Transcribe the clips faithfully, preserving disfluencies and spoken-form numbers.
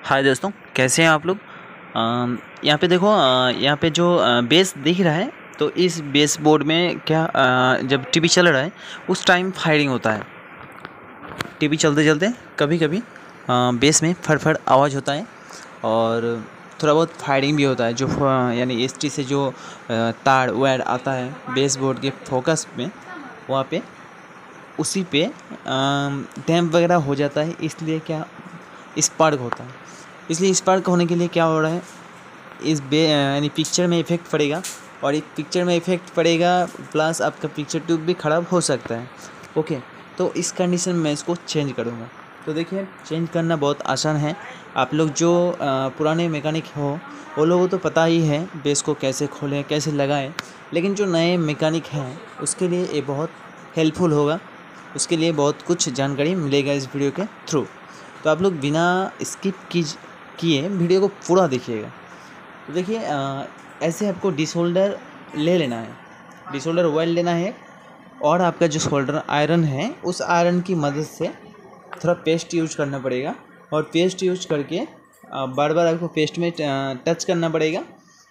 हाय दोस्तों, कैसे हैं आप लोग। अम, यहाँ पे देखो, अ, यहाँ पे जो अ, बेस दिख रहा है, तो इस बेस बोर्ड में क्या अ, जब टीवी चल रहा है उस टाइम फायरिंग होता है। टीवी चलते चलते कभी कभी अ, बेस में फड़फड़ आवाज़ होता है और थोड़ा बहुत फायरिंग भी होता है। जो फ- यानी एसटी से जो अ, तार वायर आता है बेस बोर्ड के फोकस में, वहाँ पे उसी पे डैम्प वगैरह हो जाता है। इसलिए क्या स्पार्क होता है। इसलिए स्पार्क होने के लिए क्या हो रहा है, इस बे यानी पिक्चर में इफेक्ट पड़ेगा और एक पिक्चर में इफेक्ट पड़ेगा प्लस आपका पिक्चर ट्यूब भी ख़राब हो सकता है। ओके, तो इस कंडीशन में मैं इसको चेंज करूँगा। तो देखिए, चेंज करना बहुत आसान है। आप लोग जो अ, पुराने मैकेनिक हो वो लोगों को तो पता ही है बेस को कैसे खोलें कैसे लगाएं, लेकिन जो नए मैकेनिक हैं उसके लिए ये बहुत हेल्पफुल होगा। उसके लिए बहुत कुछ जानकारी मिलेगा इस वीडियो के थ्रू। तो आप लोग बिना स्किप कीज किए वीडियो को पूरा देखिएगा। तो देखिए, अ, ऐसे आपको डिसोल्डर ले लेना है, डिसोल्डर ऑयल लेना है और आपका जो सोल्डर आयरन है उस आयरन की मदद से थोड़ा पेस्ट यूज करना पड़ेगा। और पेस्ट यूज करके अ, बार बार आपको पेस्ट में टच करना पड़ेगा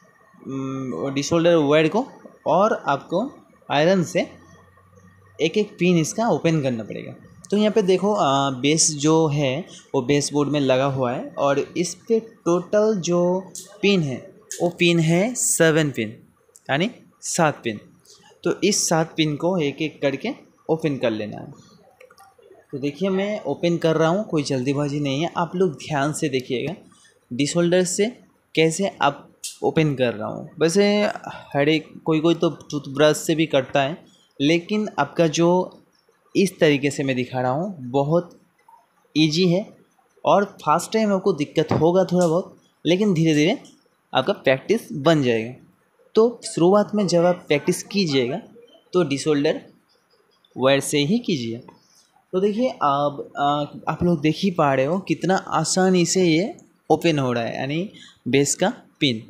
डिसोल्डर वायर को, और आपको आयरन से एक एक पिन इसका ओपन करना पड़ेगा। तो यहाँ पे देखो, आ, बेस जो है वो बेस बोर्ड में लगा हुआ है और इस पे टोटल जो पिन है वो पिन है सेवन पिन, यानी सात पिन। तो इस सात पिन को एक एक करके ओपन कर लेना है। तो देखिए, मैं ओपन कर रहा हूँ, कोई जल्दीबाजी नहीं है, आप लोग ध्यान से देखिएगा डिसोल्डर से कैसे आप ओपन कर रहा हूँ। वैसे हर एक कोई कोई तो टूथब्रश से भी करता है, लेकिन आपका जो इस तरीके से मैं दिखा रहा हूँ बहुत इजी है। और फास्ट टाइम आपको दिक्कत होगा थोड़ा बहुत, लेकिन धीरे धीरे आपका प्रैक्टिस बन जाएगा। तो शुरुआत में जब आप प्रैक्टिस कीजिएगा तो डिसोल्डर वायर से ही कीजिए। तो देखिए, अब आ, आप लोग देख ही पा रहे हो कितना आसानी से ये ओपन हो रहा है, यानी बेस का पिन।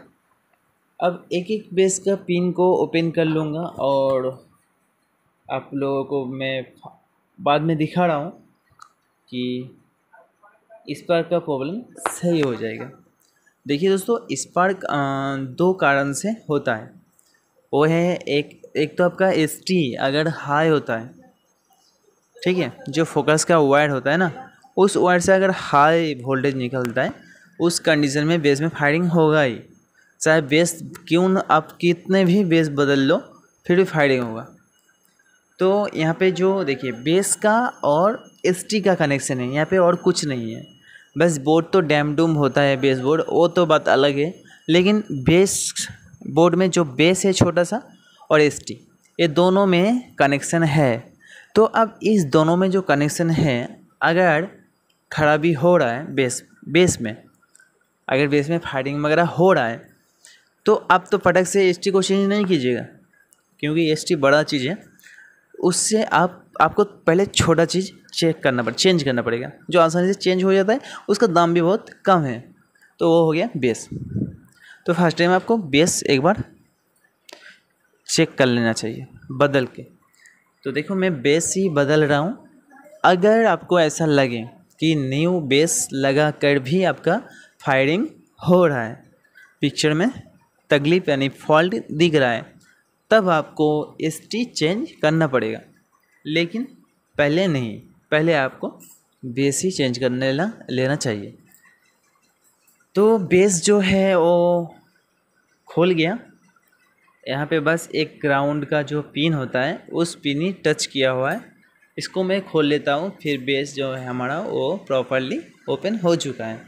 अब एक एक बेस का पिन को ओपन कर लूँगा और आप लोगों को मैं बाद में दिखा रहा हूँ कि स्पार्क का प्रॉब्लम सही हो जाएगा। देखिए दोस्तों, स्पार्क दो कारण से होता है। वो है एक एक तो आपका एस टी अगर हाई होता है, ठीक है, जो फोकस का वायर होता है ना, उस वायर से अगर हाई वोल्टेज निकलता है उस कंडीशन में बेस में फायरिंग होगा ही। चाहे बेस क्यों न आप कितने भी बेस बदल लो फिर भी फायरिंग होगा। तो यहाँ पे जो देखिए बेस का और एसटी का कनेक्शन है, यहाँ पे और कुछ नहीं है। बस बोर्ड तो डैम डूम होता है बेस बोर्ड, वो तो बात अलग है, लेकिन बेस बोर्ड में जो बेस है छोटा सा और एसटी, ये दोनों में कनेक्शन है। तो अब इस दोनों में जो कनेक्शन है, अगर खराबी हो रहा है बेस बेस में, अगर बेस में फायरिंग वगैरह हो रहा है, तो आप तो फटक से एसटी को चेंज नहीं कीजिएगा, क्योंकि एसटी बड़ा चीज़ है। उससे आप आपको पहले छोटा चीज़ चेक करना पड़े चेंज करना पड़ेगा, जो आसानी से चेंज हो जाता है, उसका दाम भी बहुत कम है। तो वो हो गया बेस। तो फर्स्ट टाइम आपको बेस एक बार चेक कर लेना चाहिए बदल के। तो देखो, मैं बेस ही बदल रहा हूँ। अगर आपको ऐसा लगे कि न्यू बेस लगा कर भी आपका फायरिंग हो रहा है, पिक्चर में तकलीफ यानी फॉल्ट दिख रहा है, तब आपको एस टी चेंज करना पड़ेगा। लेकिन पहले नहीं, पहले आपको बेस ही चेंज करने ला लेना चाहिए। तो बेस जो है वो खोल गया। यहाँ पे बस एक ग्राउंड का जो पिन होता है उस पिन ही टच किया हुआ है। इसको मैं खोल लेता हूँ, फिर बेस जो है हमारा वो प्रॉपरली ओपन हो चुका है।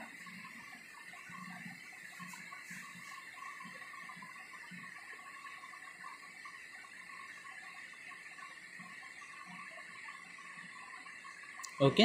ओके,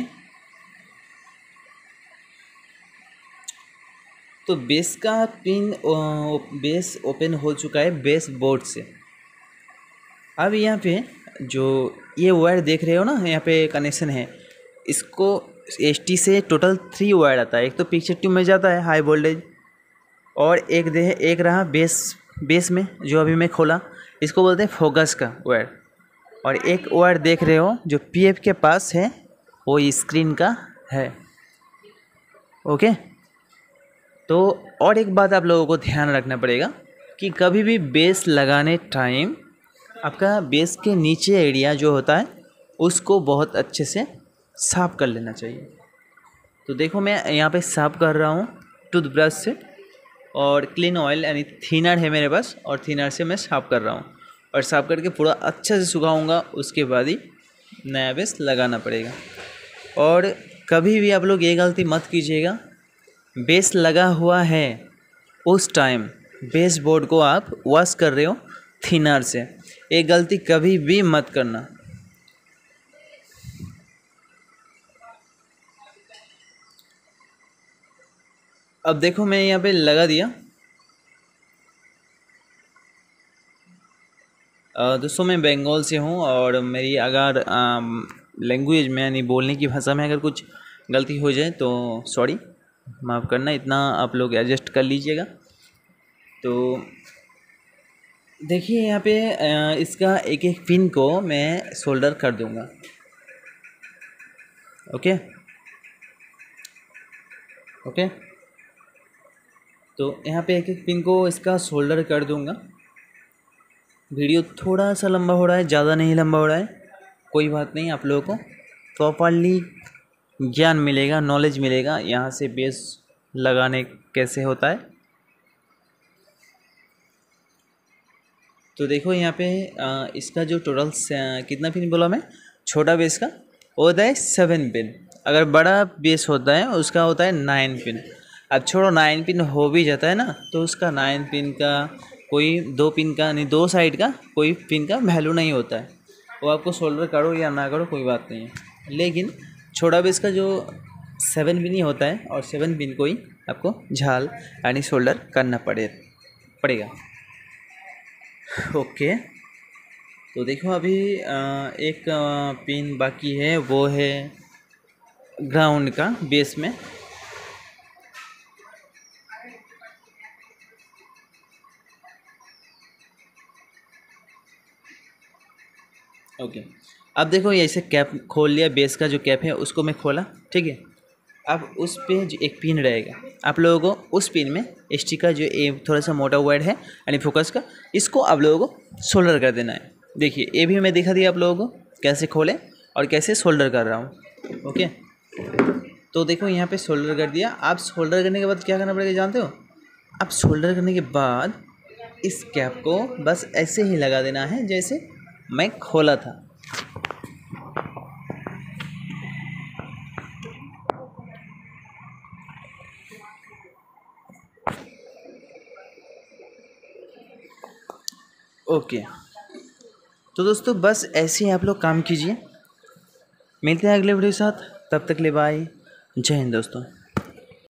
तो बेस का पिन बेस ओपन हो चुका है बेस बोर्ड से। अब यहाँ पे जो ये वायर देख रहे हो ना, यहाँ पे कनेक्शन है, इसको एसटी से टोटल थ्री वायर आता है। एक तो पिक्चर ट्यूब में जाता है हाई वोल्टेज, और एक दे एक रहा बेस बेस में जो अभी मैं खोला, इसको बोलते हैं फोकस का वायर। और एक वायर देख रहे हो जो पीएफ के पास है, वो स्क्रीन का है। ओके। तो और एक बात आप लोगों को ध्यान रखना पड़ेगा कि कभी भी बेस लगाने टाइम आपका बेस के नीचे एरिया जो होता है उसको बहुत अच्छे से साफ़ कर लेना चाहिए। तो देखो मैं यहाँ पे साफ़ कर रहा हूँ टूथब्रश से, और क्लीन ऑयल यानी थिनर है मेरे पास, और थिनर से मैं साफ़ कर रहा हूँ, और साफ़ करके पूरा अच्छे से सुखाऊंगा, उसके बाद ही नया बेस लगाना पड़ेगा। और कभी भी आप लोग ये गलती मत कीजिएगा, बेस लगा हुआ है उस टाइम बेस बोर्ड को आप वॉश कर रहे हो थिनर से, ये गलती कभी भी मत करना। अब देखो मैं यहाँ पे लगा दिया। दोस्तों मैं बंगाल से हूँ, और मेरी अगर लैंग्वेज में यानी बोलने की भाषा में अगर कुछ गलती हो जाए तो सॉरी, माफ़ करना, इतना आप लोग एडजस्ट कर लीजिएगा। तो देखिए यहाँ पे इसका एक एक पिन को मैं सोल्डर कर दूँगा। ओके ओके तो यहाँ पे एक एक पिन को इसका सोल्डर कर दूँगा। वीडियो थोड़ा सा लंबा हो रहा है, ज़्यादा नहीं लंबा हो रहा है, कोई बात नहीं, आप लोगों को प्रॉपरली ज्ञान मिलेगा, नॉलेज मिलेगा यहाँ से बेस लगाने कैसे होता है। तो देखो यहाँ पे आ, इसका जो टोटल कितना पिन बोला मैं, छोटा बेस का वो होता है सेवन पिन, अगर बड़ा बेस होता है उसका होता है नाइन पिन। अब छोड़ो, नाइन पिन हो भी जाता है ना तो उसका नाइन पिन का कोई दो पिन का नहीं, दो साइड का कोई पिन का वैल्यू नहीं होता है, वो आपको सोल्डर करो या ना करो कोई बात नहीं है। लेकिन छोटा बेस का जो सेवन पिन ही होता है, और सेवन पिन को ही आपको झाल यानी सोल्डर करना पड़े पड़ेगा ओके। तो देखो अभी एक पिन बाकी है, वो है ग्राउंड का बेस में। ओके अब देखो ऐसे कैप खोल लिया, बेस का जो कैप है उसको मैं खोला, ठीक है। अब उस पे जो एक पिन रहेगा, आप लोगों को उस पिन में स्टिकर जो ए थोड़ा सा मोटा वायर है यानी फोकस का, इसको आप लोगों को सोल्डर कर देना है। देखिए ये भी मैं दिखा दिया आप लोगों को कैसे खोलें और कैसे सोल्डर कर रहा हूँ। ओके तो देखो यहाँ पे सोल्डर कर दिया। आप सोल्डर करने के बाद क्या करना पड़ेगा जानते हो? आप सोल्डर करने के बाद इस कैप को बस ऐसे ही लगा देना है जैसे मैं खोला था। ओके तो दोस्तों बस ऐसे ही आप लोग काम कीजिए। मिलते हैं अगले वीडियो के साथ, तब तक ले बाय, जय हिंद दोस्तों।